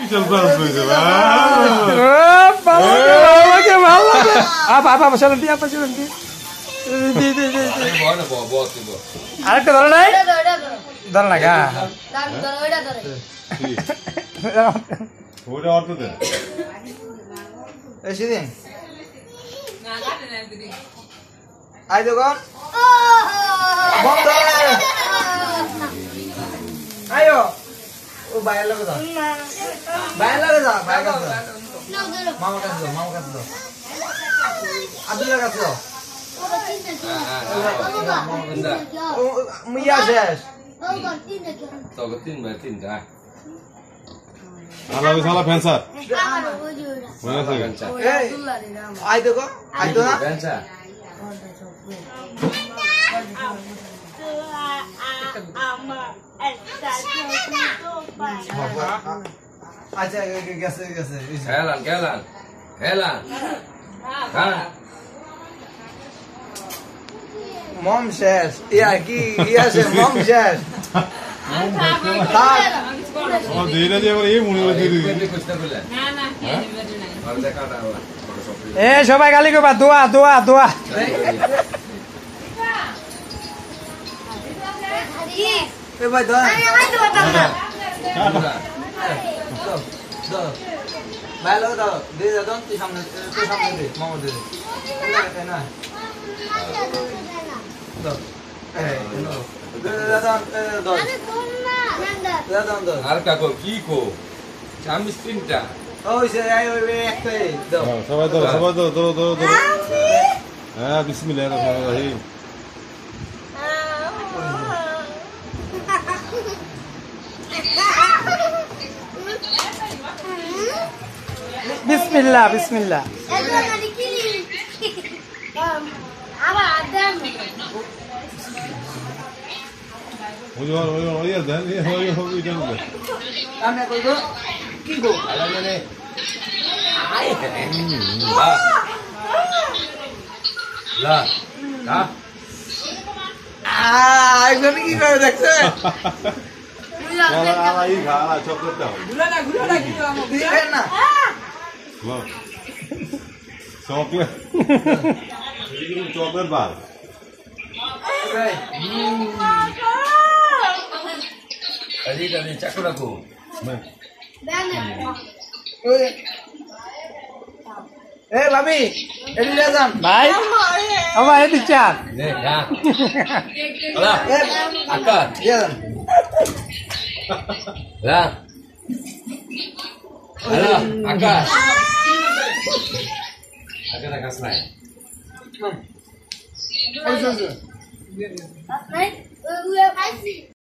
জলপা হইছে ভালো লাগে আপা চলেন দি আপা চলেন দি আরেকটা ধরো নাই ধর না গা ওটা অর্থ দে এই সিদিন আই দেখো বন্ধ আয়ো ও বাইরে লাগে যা বাইরে লাগে যা বাইরে কাছে মামা কাছে যাও মামা কাছে যাও আব্দুল্লাহ কাছে যাও মিয়া শেষ আলা ওই শালা ফ্যান্সার আই দেখো আই তো না আচ্ছা গেছে গেছে খেলান মম শেষ ইয়া কি ইয়া শেষ মম শেষ ও দেইরা দিয়ে আবার এই মনে করে দিয়ে দিবি এ সবাই গালি করবা দোয়া দোয়া দোয়া এ ভাই দাও ভালো দাও দিয়ে দাও তুই সামনে দে মামা দে না দাও আর কাকো কি কো চামিস তিনটা ওই সে ওই একটাই দাও সবাই ধরো হ্যাঁ বিসমিল্লাহির রহমানির রহিম বিসমিল্লাহ বিসমিল্লাহ ওই দেন ওই দেন আমি কইবো কি গো আলানে লা একজন কি করে দেখছে আলাই খা চকলেট দাও ঘুরা না কিছু আমো দিবেন না চকলেট চকলেট বার আরে চাকুরা কো এ ভাবি এডি যান ভাই ও ভাই এদিক চার নে যা আলা আকার যান যা আলা আকার আকাশ নাই ওই